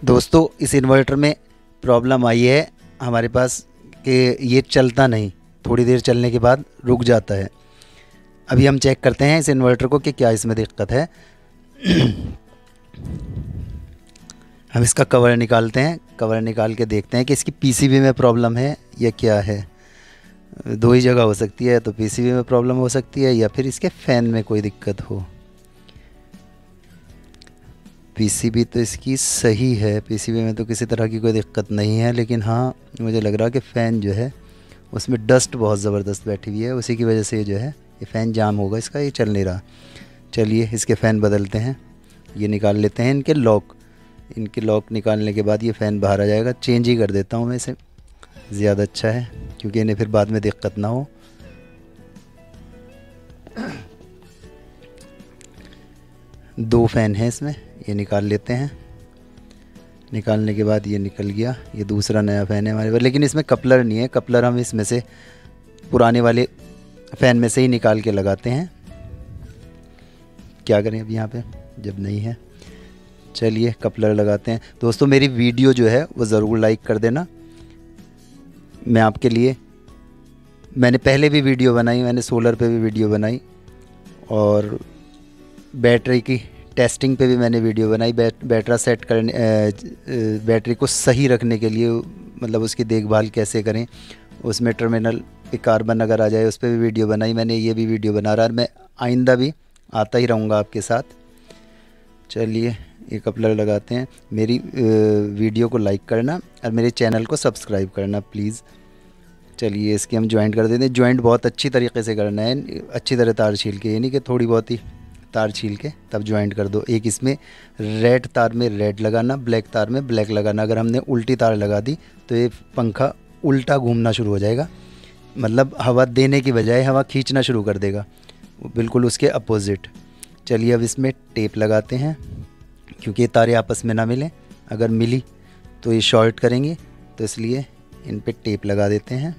दोस्तों इस इन्वर्टर में प्रॉब्लम आई है हमारे पास कि ये चलता नहीं, थोड़ी देर चलने के बाद रुक जाता है। अभी हम चेक करते हैं इस इन्वर्टर को कि क्या इसमें दिक्कत है। हम इसका कवर निकालते हैं, कवर निकाल के देखते हैं कि इसकी पीसीबी में प्रॉब्लम है या क्या है। दो ही जगह हो सकती है, तो पीसीबी में प्रॉब्लम हो सकती है या फिर इसके फ़ैन में कोई दिक्कत हो। पीसीबी तो इसकी सही है, पीसीबी में तो किसी तरह की कोई दिक्कत नहीं है, लेकिन हाँ मुझे लग रहा है कि फ़ैन जो है उसमें डस्ट बहुत ज़बरदस्त बैठी हुई है, उसी की वजह से ये जो है ये फ़ैन जाम होगा इसका, ये चल नहीं रहा। चलिए इसके फ़ैन बदलते हैं, ये निकाल लेते हैं इनके लॉक। इनके लॉक निकालने के बाद ये फ़ैन बाहर आ जाएगा। चेंज ही कर देता हूँ मैं इसे, ज़्यादा अच्छा है, क्योंकि इन्हें फिर बाद में दिक्कत ना हो। दो फ़ैन हैं इसमें, ये निकाल लेते हैं। निकालने के बाद ये निकल गया, ये दूसरा नया फ़ैन है हमारे पास, लेकिन इसमें कपलर नहीं है। कपलर हम इसमें से पुराने वाले फ़ैन में से ही निकाल के लगाते हैं। क्या करें अब यहाँ पे जब नहीं है। चलिए कपलर लगाते हैं। दोस्तों मेरी वीडियो जो है वो ज़रूर लाइक कर देना। मैं आपके लिए, मैंने पहले भी वीडियो बनाई, मैंने सोलर पे भी वीडियो बनाई और बैटरी की टेस्टिंग पे भी मैंने वीडियो बनाई। बैटरा सेट करने, बैटरी को सही रखने के लिए, मतलब उसकी देखभाल कैसे करें, उसमें टर्मिनल पे कार्बन अगर आ जाए उस पर भी वीडियो बनाई मैंने। ये भी वीडियो बना रहा है, मैं आइंदा भी आता ही रहूँगा आपके साथ। चलिए ये कपलर लगाते हैं। मेरी वीडियो को लाइक करना और मेरे चैनल को सब्सक्राइब करना प्लीज़। चलिए इसकी हम जॉइंट कर देते हैं। जॉइंट बहुत अच्छी तरीके से करना है, अच्छी तरह तार छील के, ये नहीं कि थोड़ी बहुत ही तार छील के तब जॉइंट कर दो। एक इसमें रेड तार में रेड लगाना, ब्लैक तार में ब्लैक लगाना। अगर हमने उल्टी तार लगा दी तो ये पंखा उल्टा घूमना शुरू हो जाएगा, मतलब हवा देने की बजाय हवा खींचना शुरू कर देगा, बिल्कुल उसके अपोजिट। चलिए अब इसमें टेप लगाते हैं, क्योंकि ये तारें आपस में ना मिलें, अगर मिली तो ये शॉर्ट करेंगी, तो इसलिए इन पे टेप लगा देते हैं।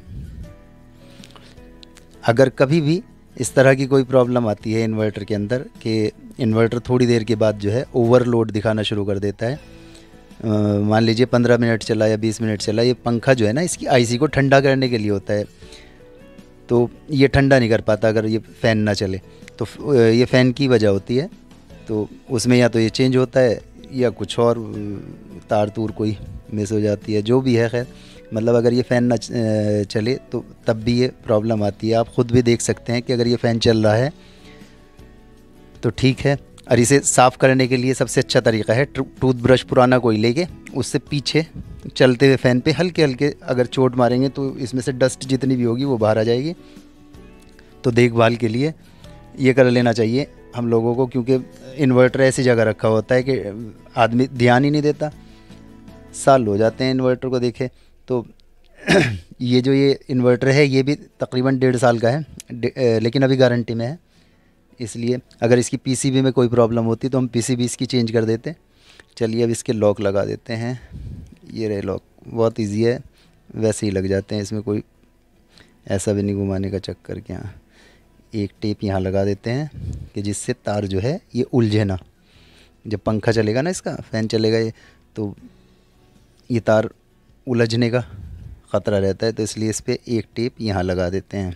अगर कभी भी इस तरह की कोई प्रॉब्लम आती है इन्वर्टर के अंदर कि इन्वर्टर थोड़ी देर के बाद जो है ओवरलोड दिखाना शुरू कर देता है, मान लीजिए 15 मिनट चला या 20 मिनट चला, ये पंखा जो है ना इसकी आईसी को ठंडा करने के लिए होता है, तो ये ठंडा नहीं कर पाता अगर ये फ़ैन ना चले, तो ये फ़ैन की वजह होती है। तो उसमें या तो ये चेंज होता है या कुछ और तार तूर कोई मिस हो जाती है, जो भी है। खैर मतलब अगर ये फ़ैन ना चले तो तब भी ये प्रॉब्लम आती है। आप ख़ुद भी देख सकते हैं कि अगर ये फ़ैन चल रहा है तो ठीक है। और इसे साफ़ करने के लिए सबसे अच्छा तरीका है टूथब्रश पुराना कोई लेके उससे पीछे चलते हुए फ़ैन पे हल्के हल्के अगर चोट मारेंगे तो इसमें से डस्ट जितनी भी होगी वो बाहर आ जाएगी। तो देखभाल के लिए ये कर लेना चाहिए हम लोगों को, क्योंकि इन्वर्टर ऐसी जगह रखा होता है कि आदमी ध्यान ही नहीं देता। साल हो जाते हैं इन्वर्टर को देखे तो ये जो ये इन्वर्टर है ये भी तकरीबन 1.5 साल का है, लेकिन अभी गारंटी में है। इसलिए अगर इसकी पीसीबी में कोई प्रॉब्लम होती तो हम पीसीबी इसकी चेंज कर देते। चलिए अब इसके लॉक लगा देते हैं। ये रहे लॉक, बहुत इजी है, वैसे ही लग जाते हैं, इसमें कोई ऐसा भी नहीं घुमाने का चक्कर। क्या एक टेप यहाँ लगा देते हैं कि जिससे तार जो है ये उलझे ना। जब पंखा चलेगा ना, इसका फ़ैन चलेगा ये, तो ये तार उलझने का ख़तरा रहता है, तो इसलिए इस पर एक टेप यहाँ लगा देते हैं।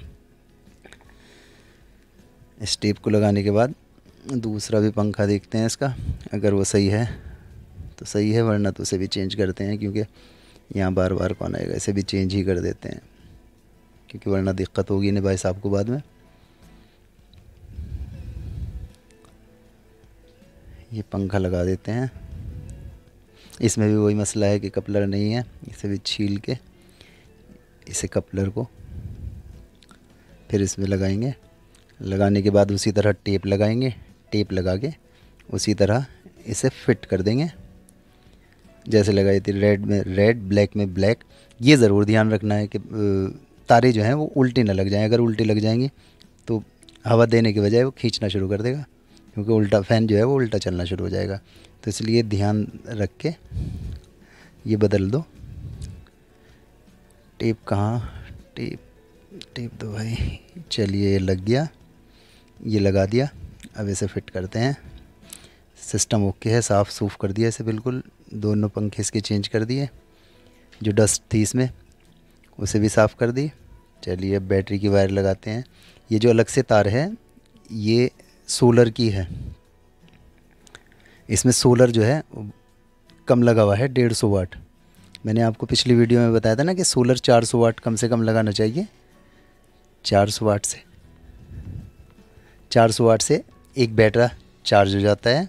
इस टेप को लगाने के बाद दूसरा भी पंखा देखते हैं इसका, अगर वो सही है तो सही है, वरना तो उसे भी चेंज करते हैं, क्योंकि यहाँ बार बार कौन आएगा, इसे भी चेंज ही कर देते हैं, क्योंकि वरना दिक्कत होगी नहीं भाई साहब को बाद में। ये पंखा लगा देते हैं। इसमें भी वही मसला है कि कपलर नहीं है, इसे भी छील के इसे कपलर को फिर इसमें लगाएंगे। लगाने के बाद उसी तरह टेप लगाएंगे, टेप लगा के उसी तरह इसे फिट कर देंगे जैसे लगाई थी, रेड में रेड, ब्लैक में ब्लैक। ये ज़रूर ध्यान रखना है कि तारे जो हैं वो उल्टी ना लग जाएं। अगर उल्टी लग जाएंगी तो हवा देने के बजाय वो खींचना शुरू कर देगा, क्योंकि उल्टा फ़ैन जो है वो उल्टा चलना शुरू हो जाएगा। तो इसलिए ध्यान रख के ये बदल दो। टेप कहाँ, टेप दो भाई। चलिए ये लग गया, ये लगा दिया। अब इसे फिट करते हैं। सिस्टम ओके है, साफ़ सूफ़ कर दिया इसे बिल्कुल, दोनों पंखे इसके चेंज कर दिए, जो डस्ट थी इसमें उसे भी साफ़ कर दी। चलिए अब बैटरी की वायर लगाते हैं। ये जो अलग से तार है ये सोलर की है, इसमें सोलर जो है कम लगा हुआ है, 150 वाट। मैंने आपको पिछली वीडियो में बताया था ना कि सोलर 400 वाट कम से कम लगाना चाहिए। 400 वाट से एक बैटरा चार्ज हो जाता है,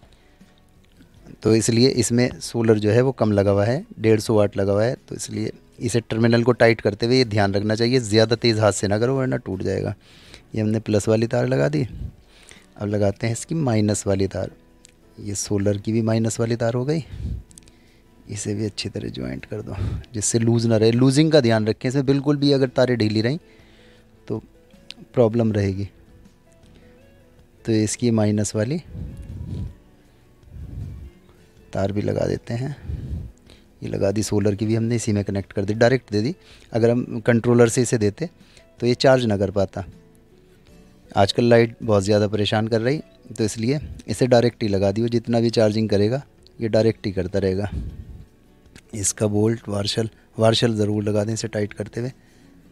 तो इसलिए इसमें सोलर जो है वो कम लगा हुआ है, 150 वाट लगा हुआ है। तो इसलिए इसे टर्मिनल को टाइट करते हुए ये ध्यान रखना चाहिए, ज़्यादा तेज़ हाथ से ना करो वरना टूट जाएगा। ये हमने प्लस वाली तार लगा दी। अब लगाते हैं इसकी माइनस वाली तार। ये सोलर की भी माइनस वाली तार हो गई, इसे भी अच्छी तरह ज्वाइंट कर दो जिससे लूज़ ना रहे। लूजिंग का ध्यान रखें, इसमें बिल्कुल भी अगर तारें ढीली रहीं तो प्रॉब्लम रहेगी। तो इसकी माइनस वाली तार भी लगा देते हैं। ये लगा दी, सोलर की भी हमने इसी में कनेक्ट कर दी, डायरेक्ट दे दी। अगर हम कंट्रोलर से इसे देते तो ये चार्ज ना कर पाता। आजकल लाइट बहुत ज़्यादा परेशान कर रही, तो इसलिए इसे डायरेक्ट ही लगा दी। वो जितना भी चार्जिंग करेगा ये डायरेक्ट ही करता रहेगा। इसका बोल्ट वार्शल ज़रूर लगा दें इसे टाइट करते हुए।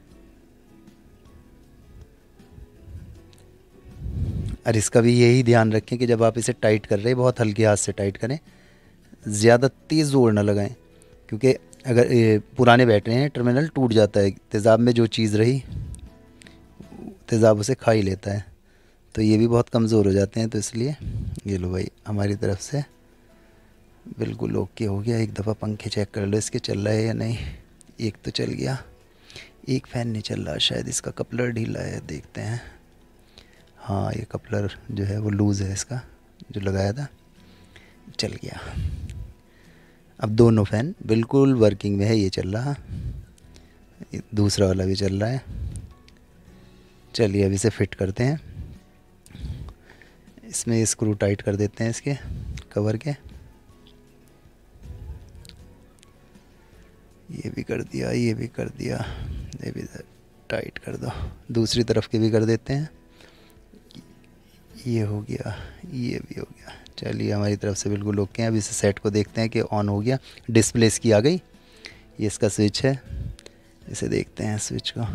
और इसका भी यही ध्यान रखें कि जब आप इसे टाइट कर रहे हैं बहुत हल्के हाथ से टाइट करें, ज़्यादा तेज़ जोर ना लगाएं, क्योंकि अगर ये पुराने बैटरी हैं टर्मिनल टूट जाता है। तेज़ाब में जो चीज़ रही तेज़ाब उसे खा ही लेता है, तो ये भी बहुत कमज़ोर हो जाते हैं। तो इसलिए ये लो भाई, हमारी तरफ से बिल्कुल ओके हो गया। एक दफ़ा पंखे चेक कर लो इसके चल रहा है या नहीं। एक तो चल गया, एक फ़ैन नहीं चल रहा, शायद इसका कपलर ढीला है, देखते हैं। हाँ, ये कपलर जो है वो लूज़ है, इसका जो लगाया था चल गया। अब दोनों फ़ैन बिल्कुल वर्किंग में है, ये चल रहा, दूसरा वाला भी चल रहा है। चलिए अब इसे फिट करते हैं। इसमें स्क्रू टाइट कर देते हैं इसके कवर के। ये भी कर दिया, ये भी कर दिया, ये भी टाइट कर दो। दूसरी तरफ के भी कर देते हैं। ये हो गया, ये भी हो गया। चलिए हमारी तरफ से बिल्कुल ओके हैं। अब इसे सेट को देखते हैं कि ऑन हो गया। डिस्प्ले इसकी आ गई, ये इसका स्विच है, इसे देखते हैं स्विच को।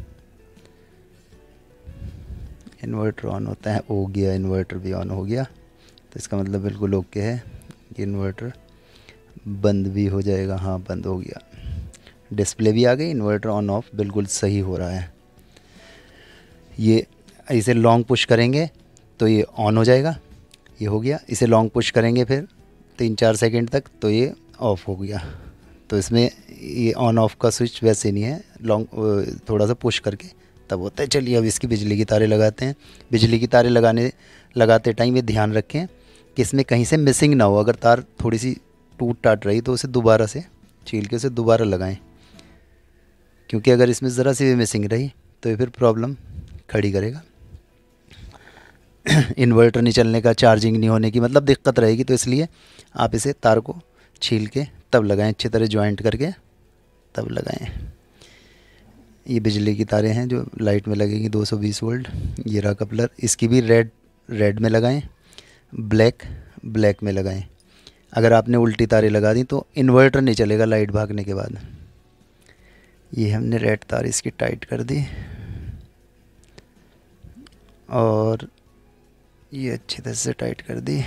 इन्वर्टर ऑन होता है, हो गया, इन्वर्टर भी ऑन हो गया, तो इसका मतलब बिल्कुल ओके है। इन्वर्टर बंद भी हो जाएगा, हाँ बंद हो गया। डिस्प्ले भी आ गई, इन्वर्टर ऑन ऑफ बिल्कुल सही हो रहा है। ये इसे लॉन्ग पुश करेंगे तो ये ऑन हो जाएगा, ये हो गया। इसे लॉन्ग पुश करेंगे फिर 3-4 सेकंड तक तो ये ऑफ़ हो गया। तो इसमें ये ऑन ऑफ का स्विच वैसे नहीं है, लॉन्ग थोड़ा सा पुश करके तब होता है। चलिए अब इसकी बिजली की तारें लगाते हैं। बिजली की तारें लगाते टाइम ये ध्यान रखें कि इसमें कहीं से मिसिंग ना हो। अगर तार थोड़ी सी टूट टाट रही तो उसे दोबारा से छील के उसे दोबारा लगाएं, क्योंकि अगर इसमें ज़रा सी भी मिसिंग रही तो ये फिर प्रॉब्लम खड़ी करेगा। इन्वर्टर नहीं चलने का, चार्जिंग नहीं होने की मतलब दिक्कत रहेगी। तो इसलिए आप इसे तार को छील के तब लगाएं, अच्छी तरह जॉइंट करके तब लगाएं। ये बिजली की तारें हैं जो लाइट में लगेंगी 220 वोल्ट। ये रहा कपलर, इसकी भी रेड में लगाएं, ब्लैक में लगाएं। अगर आपने उल्टी तारें लगा दी तो इन्वर्टर नहीं चलेगा लाइट भागने के बाद। ये हमने रेड तार इसकी टाइट कर दी और ये अच्छी तरह से टाइट कर दी,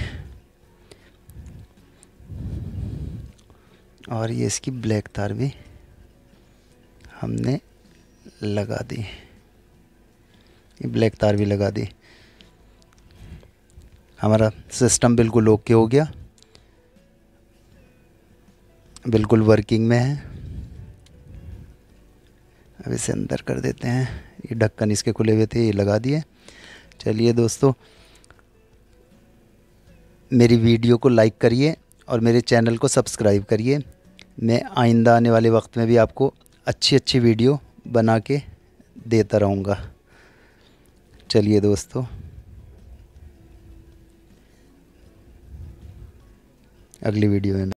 और ये इसकी ब्लैक तार भी हमने लगा दी, ये ब्लैक तार भी लगा दी। हमारा सिस्टम बिल्कुल ओके हो गया, बिल्कुल वर्किंग में है। अब इसे अंदर कर देते हैं। ये ढक्कन इसके खुले हुए थे, ये लगा दिए। चलिए दोस्तों, मेरी वीडियो को लाइक करिए और मेरे चैनल को सब्सक्राइब करिए। मैं आइंदा आने वाले वक्त में भी आपको अच्छी वीडियो बना के देता रहूँगा। चलिए दोस्तों, अगली वीडियो में